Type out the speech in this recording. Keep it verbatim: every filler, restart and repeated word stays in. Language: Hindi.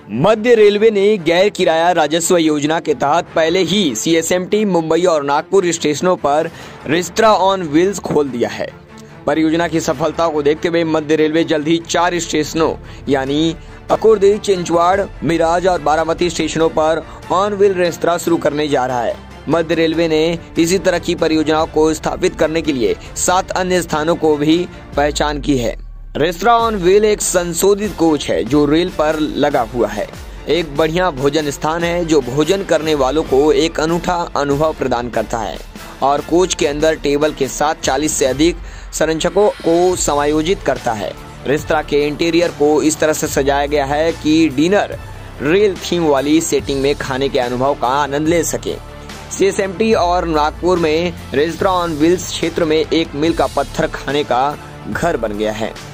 मध्य रेलवे ने गैर किराया राजस्व योजना के तहत पहले ही सीएसएमटी मुंबई और नागपुर स्टेशनों पर रेस्तरां ऑन व्हील्स खोल दिया है। परियोजना की सफलता को देखते हुए मध्य रेलवे जल्द ही चार स्टेशनों यानी अकुर्दी, चिंचवाड़, मिराज और बारामती स्टेशनों पर ऑन व्हील रेस्तरां शुरू करने जा रहा है। मध्य रेलवे ने इसी तरह की परियोजनाओं को स्थापित करने के लिए सात अन्य स्थानों को भी पहचान की है। रेस्तरां ऑन व्हील एक संशोधित कोच है जो रेल पर लगा हुआ है। एक बढ़िया भोजन स्थान है जो भोजन करने वालों को एक अनूठा अनुभव प्रदान करता है और कोच के अंदर टेबल के साथ चालीस से अधिक संरक्षकों को समायोजित करता है। रेस्तरां के इंटीरियर को इस तरह से सजाया गया है कि डिनर रेल थीम वाली सेटिंग में खाने के अनुभव का आनंद ले सके। सीएसएमटी और नागपुर में रेस्तरां ऑन व्हील्स क्षेत्र में एक मील का पत्थर खाने का घर बन गया है।